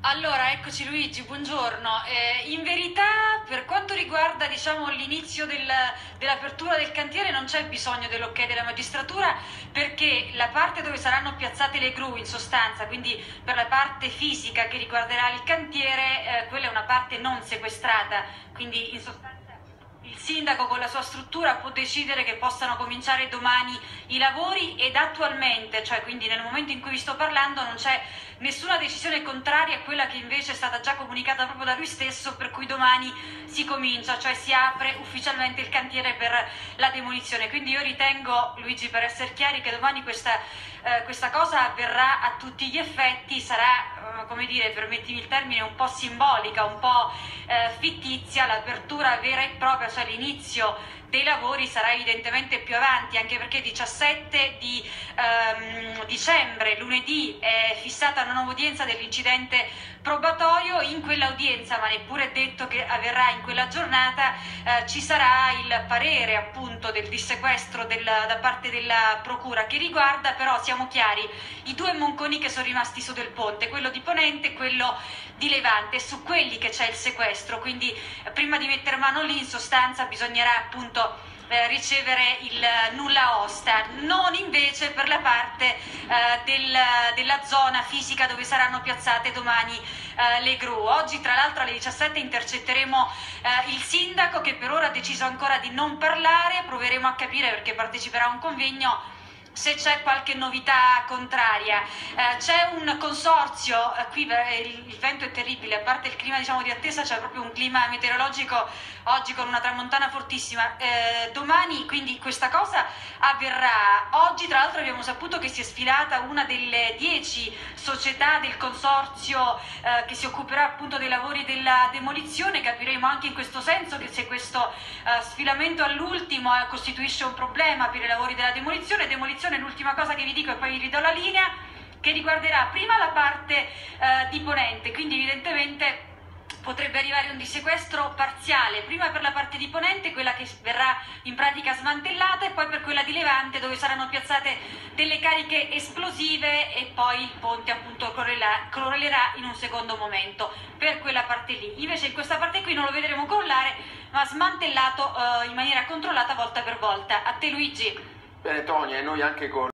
Allora, eccoci Luigi, buongiorno. In verità, per quanto riguarda, diciamo, l'inizio dell'apertura del cantiere, non c'è bisogno dell'ok della magistratura, perché la parte dove saranno piazzate le gru, in sostanza, quindi per la parte fisica che riguarderà il cantiere, quella è una parte non sequestrata, quindi in sostanza il sindaco con la sua struttura può decidere che possano cominciare domani i lavori, ed attualmente, cioè quindi nel momento in cui vi sto parlando, non c'è nessuna decisione contraria a quella che invece è stata già comunicata proprio da lui stesso, per cui domani si comincia, cioè si apre ufficialmente il cantiere per la demolizione. Quindi io ritengo, Luigi, per essere chiari, che domani questa cosa avverrà a tutti gli effetti, sarà, come dire, permettimi il termine, un po' simbolica, un po' fittizia. L'apertura vera e propria, cioè l'inizio dei lavori, sarà evidentemente più avanti, anche perché 17 di dicembre, lunedì, è fissata una nuova udienza dell'incidente probatorio. In quell'udienza, ma neppure è detto che avverrà in quella giornata, ci sarà il parere appunto del dissequestro da parte della procura, che riguarda, però siamo chiari, i due monconi che sono rimasti su del ponte, quello di Ponente e quello di Levante. Su quelli che c'è il sequestro, quindi prima di mettere mano lì, in sostanza bisognerà appunto ricevere il nulla osta, non invece per la parte della zona fisica dove saranno piazzate domani le gru. Oggi tra l'altro alle 17 intercetteremo il sindaco, che per ora ha deciso ancora di non parlare. Proveremo a capire, perché parteciperà a un convegno, se c'è qualche novità contraria. C'è un consorzio, qui il vento è terribile, a parte il clima, diciamo, di attesa, c'è proprio un clima meteorologico oggi con una tramontana fortissima. Domani quindi questa cosa avverrà. Oggi tra l'altro abbiamo saputo che si è sfilata una delle 10 società del consorzio che si occuperà appunto dei lavori della demolizione. Capiremo anche in questo senso che se questo sfilamento all'ultimo costituisce un problema per i lavori della demolizione. L'ultima cosa che vi dico, e poi vi ridò la linea, che riguarderà prima la parte di Ponente, quindi evidentemente potrebbe arrivare un dissequestro parziale, prima per la parte di Ponente, quella che verrà in pratica smantellata, e poi per quella di Levante, dove saranno piazzate delle cariche esplosive, e poi il ponte appunto crollerà in un secondo momento per quella parte lì. Invece in questa parte qui non lo vedremo crollare, ma smantellato in maniera controllata volta per volta. A te Luigi. Bene Tonia, e noi anche con